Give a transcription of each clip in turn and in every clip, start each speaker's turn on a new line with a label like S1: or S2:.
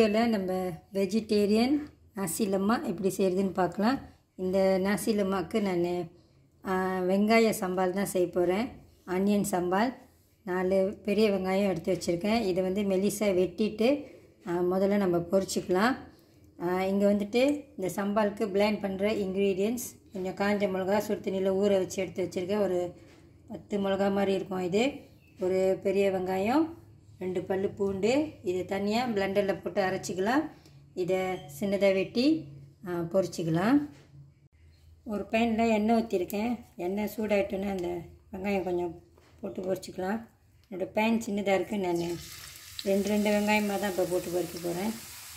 S1: வீடியோவில் நம்ம வெஜிடேரியன் நாசி லெமாக் எப்படி செய்கிறதுன்னு பார்க்கலாம். இந்த நாசி லெமாக்கு நான் வெங்காய சம்பால் தான் செய்ய போகிறேன். ஆனியன் சம்பால் 4 பெரிய வெங்காயம் எடுத்து வச்சுருக்கேன். இதை வந்து மெலிசாக வெட்டிட்டு முதல்ல நம்ம பொரிச்சிக்கலாம். இங்கே வந்துட்டு இந்த சம்பாலுக்கு பிளெண்ட் பண்ணுற இன்க்ரீடியன்ட்ஸ் கொஞ்சம் காஞ்ச மிளகா சுடு தண்ணியில் ஊற வச்சு எடுத்து வச்சுருக்கேன். ஒரு 10 மிளகா மாதிரி இருக்கும். இது ஒரு பெரிய வெங்காயம், 2 பல்லு பூண்டு. இது தனியாக பிளெண்டரில் போட்டு அரைச்சிக்கலாம். இதை சின்னதாக வெட்டி பொரிச்சிக்கலாம். ஒரு பேனில் எண்ணெய் ஊற்றிருக்கேன். எண்ணெய் சூடாகிட்டோன்னா அந்த வெங்காயம் கொஞ்சம் போட்டு பொரிச்சிக்கலாம். என்னோடய பேன் சின்னதாக இருக்குது. நான் 2 வெங்காயமாக தான் இப்போ போட்டு பொரிக்க போகிறேன்.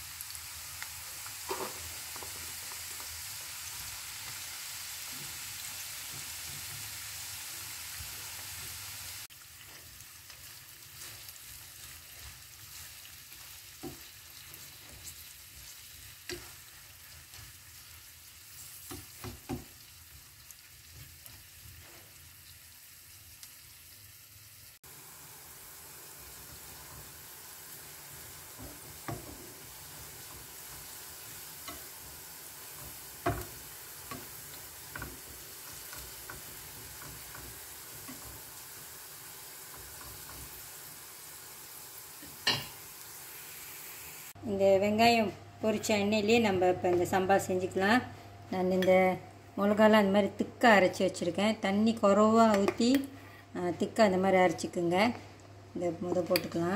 S1: இந்த வெங்காயம் பொரிச்ச எண்ணெயிலே நம்ம இப்போ இந்த சம்பால் செஞ்சுக்கலாம். நான் இந்த மிளகாலாம் அந்த மாதிரி திக்காக அரைச்சி வச்சுருக்கேன். தண்ணி குறைவாக ஊற்றி திக்காக அந்த மாதிரி அரைச்சிக்குங்க. இந்த போட்டுக்கலாம்.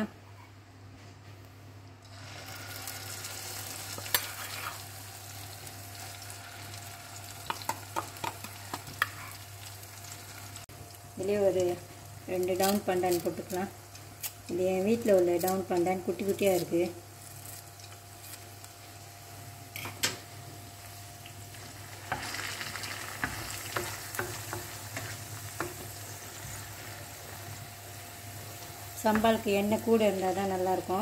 S1: இதுலேயே ஒரு 2 டவுன் பண்டான் போட்டுக்கலாம். இது என் வீட்டில் உள்ள டவுன் பண்டான் குட்டி குட்டியாக இருக்குது. சம்பாலுக்கு எண்ணெய் கூட இருந்தால் தான் நல்லாயிருக்கும்.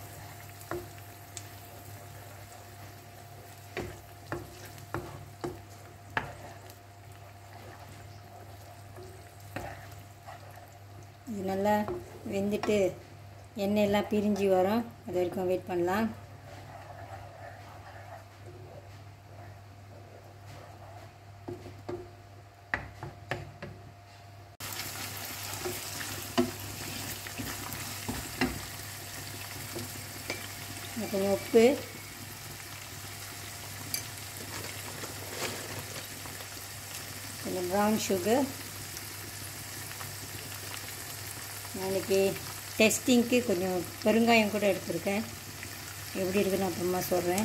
S1: இது நல்லா வெந்துட்டு எண்ணெயெல்லாம் பிரிஞ்சு வரும். அது வரைக்கும் வெயிட் பண்ணலாம். கொஞ்சம் உப்பு, கொஞ்சம் ப்ரௌன் சுகர். நாளைக்கு டெஸ்டிங்க்கு கொஞ்சம் பெருங்காயம் கூட எடுத்துருக்கேன். எப்படி இருக்குன்னு அப்புறமா சொல்கிறேன்.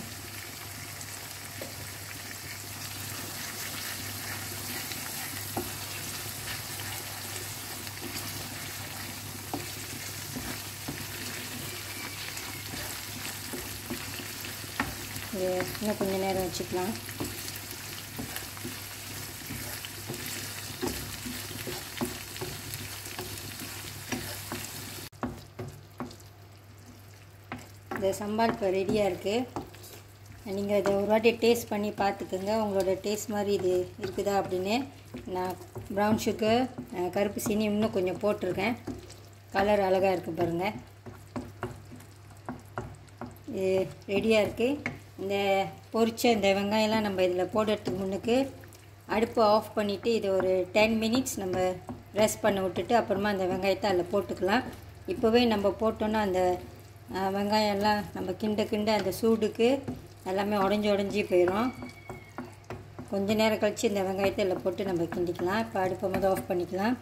S1: இன்னும் கொஞ்சம் நேரம் வச்சுக்கலாம். இந்த சம்பால் இப்போ ரெடியாக இருக்குது. நீங்கள் இதை ஒரு வாட்டி டேஸ்ட் பண்ணி பார்த்துக்குங்க. உங்களோட டேஸ்ட் மாதிரி இது இருக்குதா அப்படின்னு. நான் ப்ரௌன் சுகர், கருப்பு சீனி இன்னும் கொஞ்சம் போட்டிருக்கேன். கலர் அழகாக இருக்குது பாருங்கள். இது ரெடியாக இருக்குது. இந்த பொரிச்ச இந்த வெங்காயம்லாம் நம்ம இதில் போடுறதுக்கு முன்னுக்கு அடுப்பு ஆஃப் பண்ணிவிட்டு இதை ஒரு 10 மினிட்ஸ் நம்ம ரெஸ்ட் பண்ண விட்டுட்டு அப்புறமா அந்த வெங்காயத்தை அதில் போட்டுக்கலாம். இப்போவே நம்ம போட்டோன்னா அந்த வெங்காயம்லாம் நம்ம கிண்ட அந்த சூடுக்கு எல்லாமே உடஞ்சி போயிடும். கொஞ்ச நேரம் கழித்து இந்த வெங்காயத்தை இதில் போட்டு நம்ம கிண்டிக்கலாம். இப்போ அடுப்பை முதல் ஆஃப் பண்ணிக்கலாம்.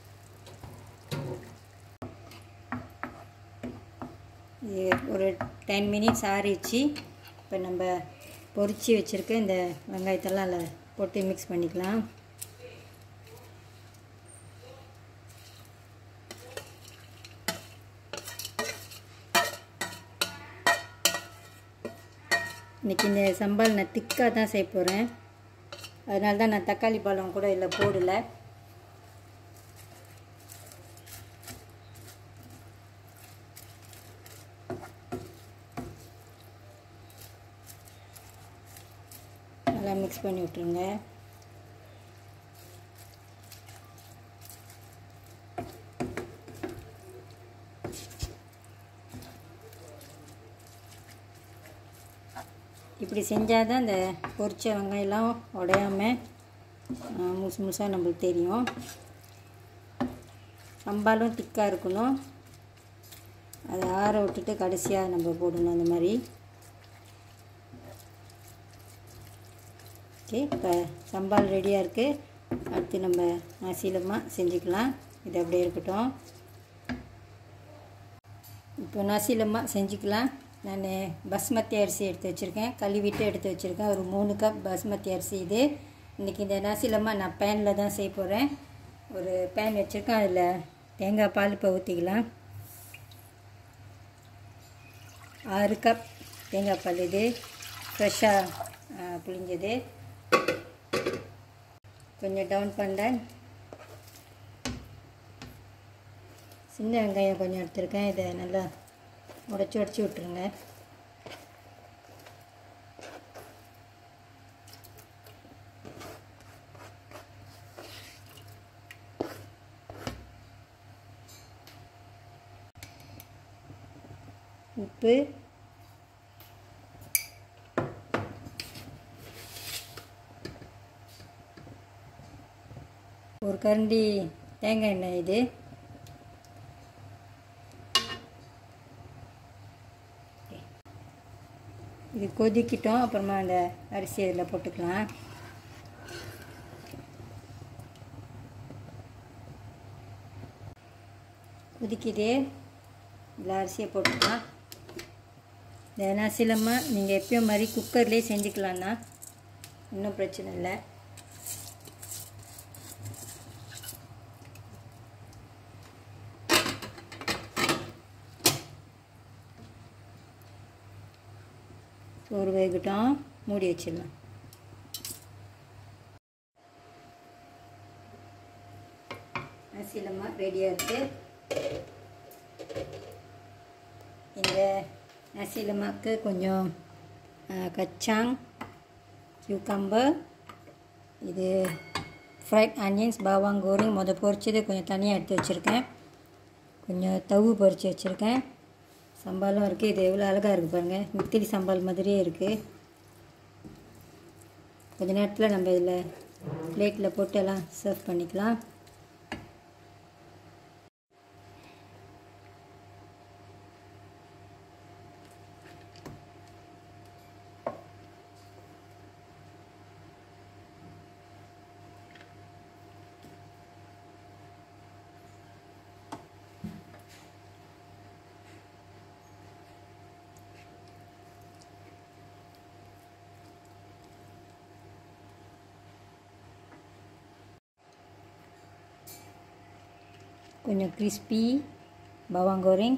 S1: இது ஒரு 10 மினிட்ஸ் ஆறிச்சு. இப்போ நம்ம பொரிச்சு வச்சுருக்க இந்த வெங்காயத்தெல்லாம் அதில் போட்டு மிக்ஸ் பண்ணிக்கலாம். இன்றைக்கி இந்த சம்பால் நான் திக்காக தான் செய்ய போகிறேன். அதனால தான் நான் தக்காளி பழம் கூட இதில் போடலை. நல்லா மிக்ஸ் பண்ணி விட்டுருங்க. இப்படி செஞ்சால் தான் இந்த பொரிச்ச வெங்காயம்லாம் உடையாமல் முழுசு முழுசாக நம்மளுக்கு தெரியும். சம்பாலும் திக்காக இருக்கணும். அதை ஆற விட்டுட்டு கடைசியாக நம்ம போடணும் அந்த மாதிரி. ஓகே, இப்போ சம்பால் ரெடியாக இருக்குது. அடுத்து நம்ம நாசி லெமக் செஞ்சுக்கலாம். இது அப்படியே இருக்கட்டும். இப்போ நாசி லெமக் செஞ்சுக்கலாம். நான் பஸ்மதி அரிசி எடுத்து வச்சுருக்கேன், கழுவிட்டு எடுத்து வச்சுருக்கேன். ஒரு 3 கப் பஸ்மதி அரிசி இது. இன்றைக்கி இந்த நாசி லெமக் நான் பேனில் தான் செய்ய போகிறேன். ஒரு பேன் வச்சுருக்கேன், அதில் தேங்காய் பால் இப்போ ஊற்றிக்கலாம். 6 கப் தேங்காய் பால் இது, ஃப்ரெஷ்ஷாக புளிஞ்சது. கொஞ்சம் டவுன் பண்டன், சின்ன வெங்காயம் கொஞ்சம் எடுத்துருக்கேன். இதை நல்லா உடச்சி விட்டுருங்க. உப்பு, ஒரு கரண்டி தேங்காய் எண்ணெய் இது. இது கொதிக்கிட்டோம். அப்புறமா அந்த அரிசி இதில் போட்டுக்கலாம். கொதிக்குது, இதில் அரிசியை போட்டுக்கலாம். இந்த நாசி லெமக் நீங்கள் எப்பயும் மாதிரி குக்கர்லேயே செஞ்சுக்கலான்னா இன்னும் பிரச்சனை இல்லை. ஒரு வேகட்டும், மூடி வச்சிடலாம். நாசி லெமக் ரெடியாக இருக்குது. இந்த நாசி லெமக்கு கொஞ்சம் கச்சாங், கியூக்கம்பர், இது ஃப்ரைட் ஆனியன்ஸ், பாவாங் கோரிங் பொரிச்சது கொஞ்சம் தனியாக எடுத்து வச்சுருக்கேன். கொஞ்சம் தவு பொரிச்சு வச்சுருக்கேன். சம்பாலும் இருக்குது. இது எவ்வளோ அழகாக இருக்குது பாருங்கள், முத்திரி சம்பால் மாதிரியே இருக்குது. கொஞ்ச நேரத்தில் நம்ம இதில் பிளேட்டில் போட்டு எல்லாம் சர்வ் பண்ணிக்கலாம். கொஞ்சம் கிறிஸ்பி பவாங் கோரிங்.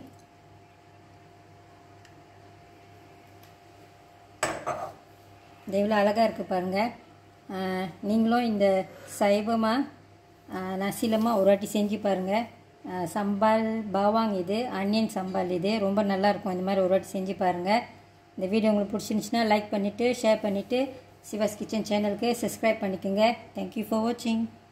S1: இது எவ்வளோ அழகாக இருக்குது பாருங்கள். நீங்களும் இந்த சைவமாக நாசி லெமக் ஒரு வாட்டி செஞ்சு பாருங்கள். சம்பால் பாவாங் இது, ஆனியன் சம்பால் இது ரொம்ப நல்லாயிருக்கும். இந்த மாதிரி ஒரு வாட்டி செஞ்சு பாருங்கள். இந்த வீடியோ உங்களுக்கு பிடிச்சிருந்துச்சுன்னா லைக் பண்ணிவிட்டு ஷேர் பண்ணிவிட்டு சிவாஸ் கிச்சன் சேனலுக்கு சப்ஸ்கிரைப் பண்ணிக்கோங்க. தேங்க்யூ ஃபார் வாட்சிங்.